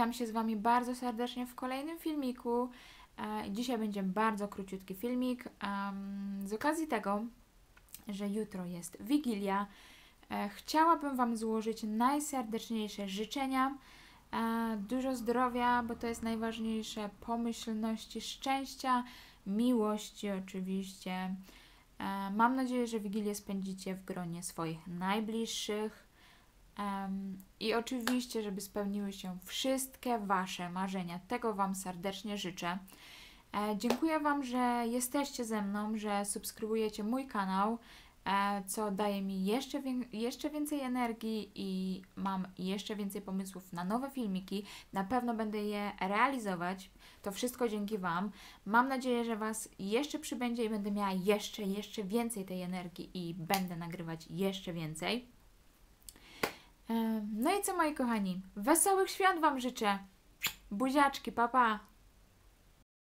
Witam się z Wami bardzo serdecznie w kolejnym filmiku. Dzisiaj będzie bardzo króciutki filmik z okazji tego, że jutro jest Wigilia. Chciałabym Wam złożyć najserdeczniejsze życzenia, dużo zdrowia, bo to jest najważniejsze, pomyślności, szczęścia, miłości oczywiście. Mam nadzieję, że Wigilię spędzicie w gronie swoich najbliższych. I oczywiście, żeby spełniły się wszystkie Wasze marzenia. Tego Wam serdecznie życzę. Dziękuję Wam, że jesteście ze mną, że subskrybujecie mój kanał, co daje mi jeszcze więcej energii i mam jeszcze więcej pomysłów na nowe filmiki. Na pewno będę je realizować. To wszystko dzięki Wam. Mam nadzieję, że Was jeszcze przybędzie i będę miała jeszcze więcej tej energii i będę nagrywać jeszcze więcej. No i co, moi kochani? Wesołych świąt Wam życzę. Buziaczki, pa pa!